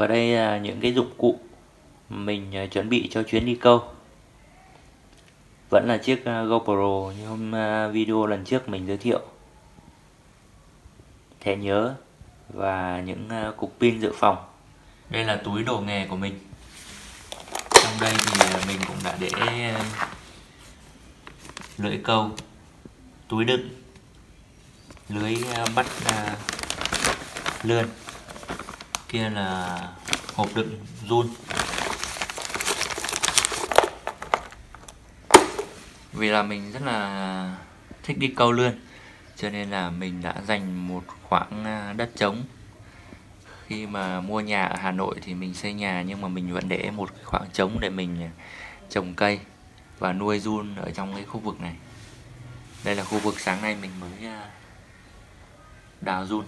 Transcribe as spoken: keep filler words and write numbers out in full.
Và đây là những cái dụng cụ mình chuẩn bị cho chuyến đi câu. Vẫn là chiếc GoPro như hôm video lần trước mình giới thiệu, thẻ nhớ và những cục pin dự phòng. Đây là túi đồ nghề của mình. Trong đây thì mình cũng đã để lưỡi câu, túi đựng, lưới bắt lươn, kia là hộp đựng giun. Vì là mình rất là thích đi câu lươn, cho nên là mình đã dành một khoảng đất trống. Khi mà mua nhà ở Hà Nội thì mình xây nhà, nhưng mà mình vẫn để một khoảng trống để mình trồng cây và nuôi giun ở trong cái khu vực này. Đây là khu vực sáng nay mình mới đào giun.